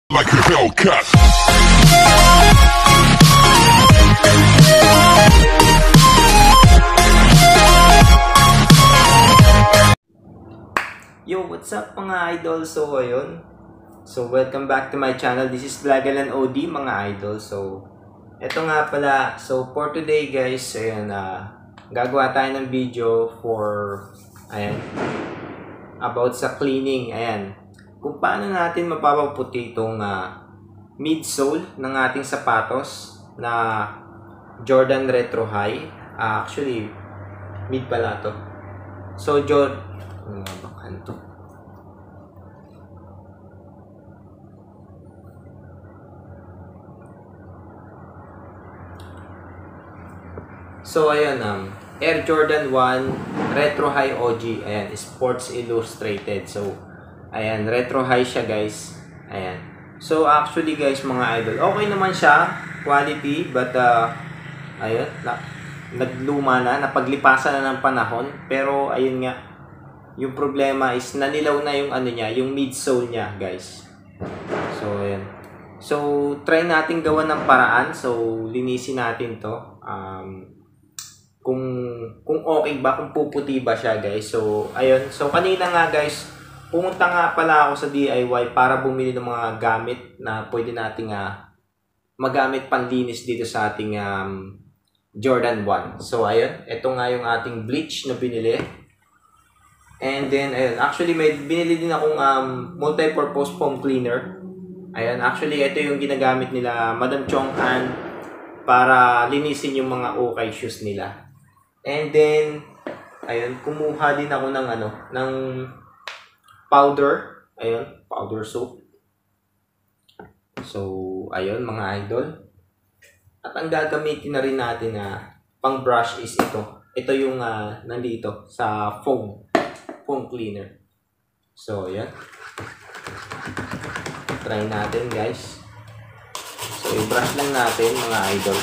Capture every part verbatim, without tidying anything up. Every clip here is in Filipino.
Like a Hellcat. Yo, what's up mga idol? So, ayun. So, welcome back to my channel. This is Vlagalan O D mga idol. So, eto nga pala. So, for today guys, ayun, uh, gagawa tayo ng video for, ayan, about sa cleaning. Ayan. Kung paano natin mapapaputi itong uh, midsole ng ating sapatos na Jordan Retro High. Uh, actually, mid pala to. So, Jordan... Ano nga ba kanto? So, ayun, um, Air Jordan one Retro High O G. Ayan, Sports Illustrated. So, ayan, Retro High siya guys. Ayan. So, actually guys, mga idol, okay naman siya. Quality, but, uh, ayun, na, nagluma na, napaglipasan na ng panahon. Pero, ayun nga, yung problema is, nanilaw na yung ano niya, yung midsole niya, guys. So, ayan. So, try natin gawan ng paraan. So, linisin natin to. Um, kung, kung okay ba, kung puputi ba siya, guys. So, ayun. So, kanina nga, guys, pumunta nga pala ako sa D I Y para bumili ng mga gamit na pwede nating uh, magamit panlinis dito sa ating um, Jordan one. So, ayun. Ito nga yung ating bleach na binili. And then, ayun. Actually, may binili din akong um, multi-purpose foam cleaner. Ayun. Actually, ito yung ginagamit nila Madam Chong Ann para linisin yung mga okay shoes nila. And then, ayun. Kumuha din ako ng ano, ng powder. Ayun, powder soap. So, ayun mga idol. At ang gagamitin na rin natin na pang brush is ito. Ito yung uh, nandito sa foam. Foam cleaner. So, ayun. Try natin guys. So, i-brush lang natin mga idol.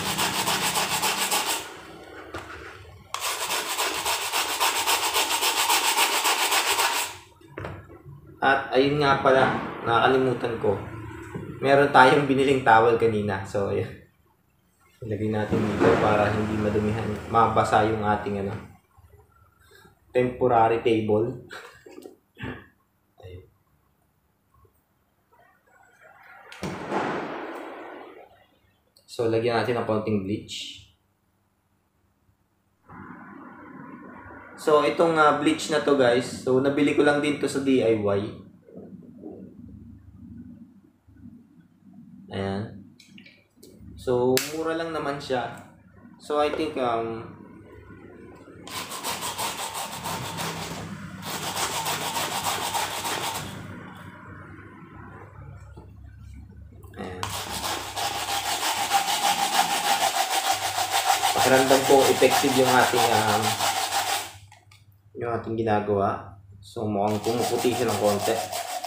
At ayun nga pala, nakakalimutan ko. Meron tayong biniling towel kanina. So, ayun. Ilagay natin dito para hindi madumihan. Mabasa yung ating ano, temporary table. Ayun. So, lagyan natin ng konting bleach. So, itong uh, bleach na to guys, so nabili ko lang din to sa D I Y. Ayan. So, mura lang naman siya. So, I think, um, ayan. Pakiramdam ko, effective yung ating, um, yung ating ginagawa. So, mukhang pumuputi siya ng konti.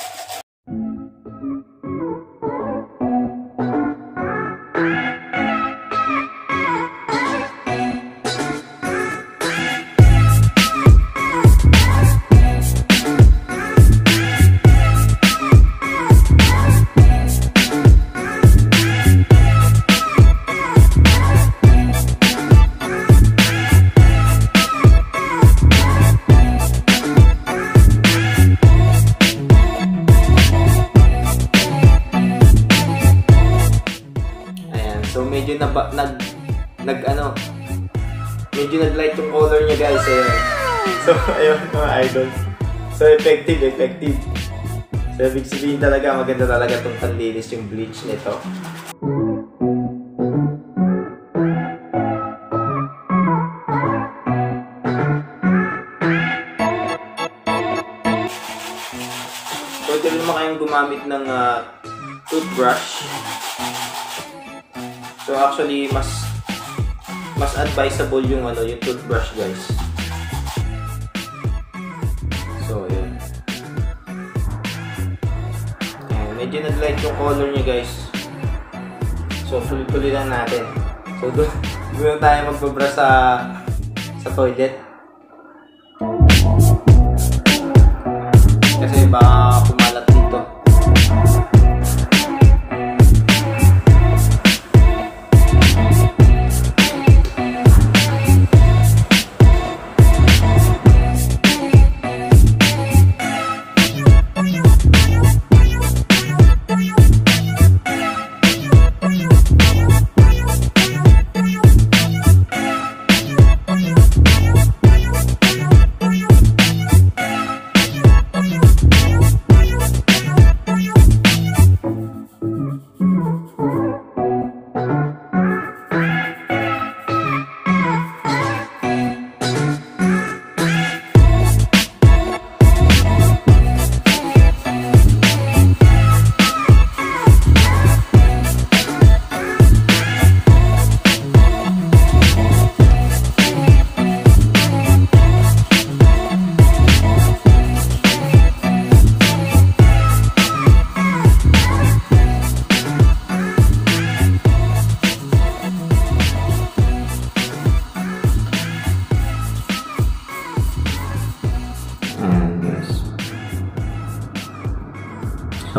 So medyo na nag nag ano medyo nag-light yung color niya guys. Ayun. So ayun mga idol. So effective, effective. So ibig sabihin talaga maganda talaga itong panlinis yung bleach nito. So ito naman kayong gumamit ng uh, toothbrush. So actually mas mas advisable yung ano yung toothbrush guys. So yun. Ayan, medyo nag-light yung color niya guys. So tuloy-tuloy lang natin. So doon doon tayo magbabrush sa sa toilet. Kasi baka kumalat dito.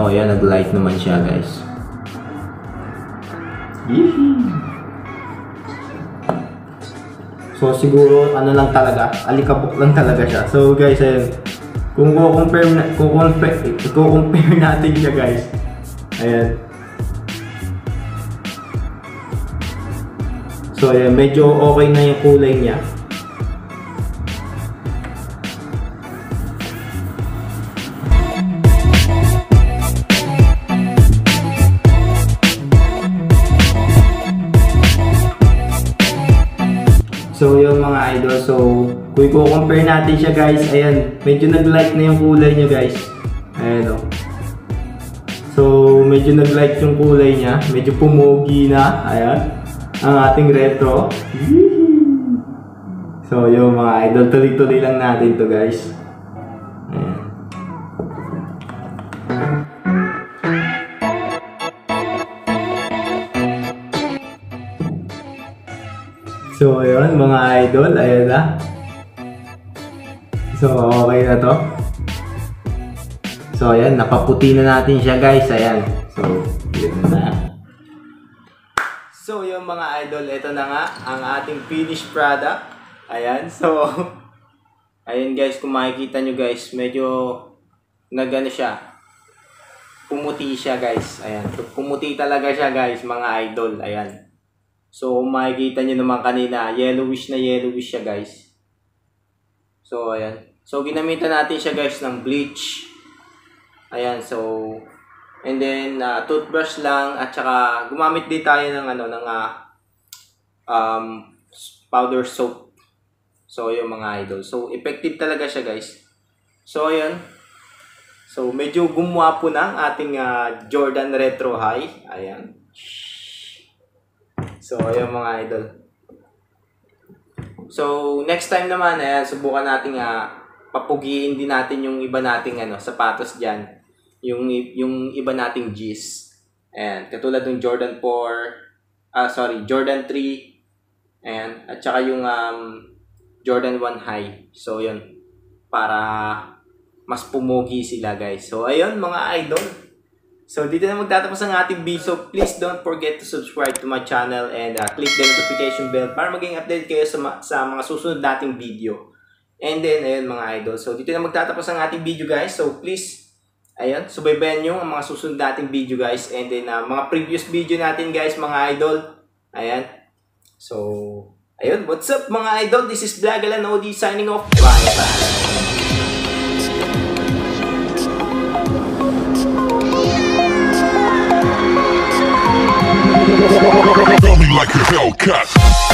So ayan, nag-light naman siya guys. So siguro ano lang talaga, alikabok lang talaga siya. So guys, ayan, kung ko-compare na, ko-compare, ko-compare natin siya guys. Ayan. So ayan, medyo okay na yung kulay niya. So yung mga idol, so kung i-compare natin siya guys, ayan, medyo nag-light na yung kulay niya guys. Ayan o. So medyo nag-light yung kulay niya, medyo pumogi na, ayan, ang ating retro. So yung mga idol, tuloy-tuloy lang natin to guys. Ayan. So ayun mga idol, ayan na. So okay na to. So ayan, napaputi na natin siya guys, ayan. So yun na. So yung mga idol, ito na nga ang ating finished product. Ayan, so ayan guys, kung makikita nyo guys, medyo nagano siya, pumuti siya guys. Ayan, so, pumuti talaga siya guys mga idol, ayan. So, makikita nyo naman kanina, yellowish na yellowish siya guys. So, ayan. So, ginamitan natin siya guys ng bleach. Ayan, so, and then, uh, toothbrush lang, at saka, gumamit din tayo ng, ano, ng, uh, um, powder soap. So, yung mga idol. So, effective talaga siya guys. So, ayan. So, medyo gumawa po na ang ating uh, Jordan Retro High. Ayan. So, ayun mga idol. So, next time naman, ayan, subukan natin uh, papugiin din natin yung iba nating ano, sapatos dyan. Yung, yung iba nating G's. Ayan, katulad ng Jordan four, ah, sorry, Jordan three, ayan, at saka yung um, Jordan one High. So, yun, para mas pumugi sila guys. So, ayun mga idol. So, dito na magtatapos ang ating video. So, please don't forget to subscribe to my channel and uh, click the notification bell para maging update kayo sa, sa mga susunod nating video. And then, ayun mga idol. So, dito na magtatapos ang ating video guys. So, please, ayun, subaybayan nyo ang mga susunod nating video guys. And then, uh, mga previous video natin guys, mga idol. Ayan. So, ayun, what's up mga idol? This is Blagalan O D signing off. Bye-bye. Feel me like a Hellcat.